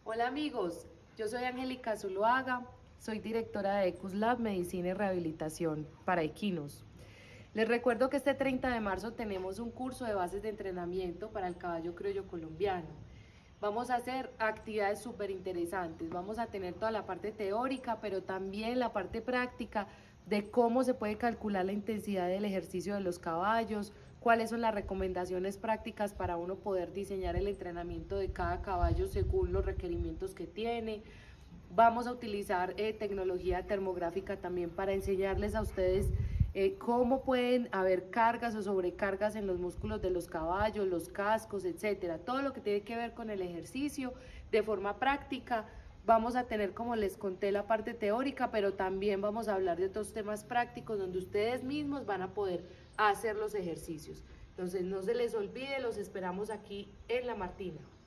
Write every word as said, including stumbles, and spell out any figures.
Hola amigos, yo soy Angélica Zuluaga, soy directora de ECUSLab Medicina y Rehabilitación para equinos. Les recuerdo que este treinta de marzo tenemos un curso de bases de entrenamiento para el caballo criollo colombiano. Vamos a hacer actividades súper interesantes, vamos a tener toda la parte teórica, pero también la parte práctica de cómo se puede calcular la intensidad del ejercicio de los caballos, cuáles son las recomendaciones prácticas para uno poder diseñar el entrenamiento de cada caballo según los requerimientos que tiene. Vamos a utilizar eh, tecnología termográfica también para enseñarles a ustedes eh, cómo pueden haber cargas o sobrecargas en los músculos de los caballos, los cascos, etcétera. Todo lo que tiene que ver con el ejercicio de forma práctica. Vamos a tener, como les conté, la parte teórica, pero también vamos a hablar de otros temas prácticos donde ustedes mismos van a poder hacer los ejercicios. Entonces no se les olvide, los esperamos aquí en La Martina.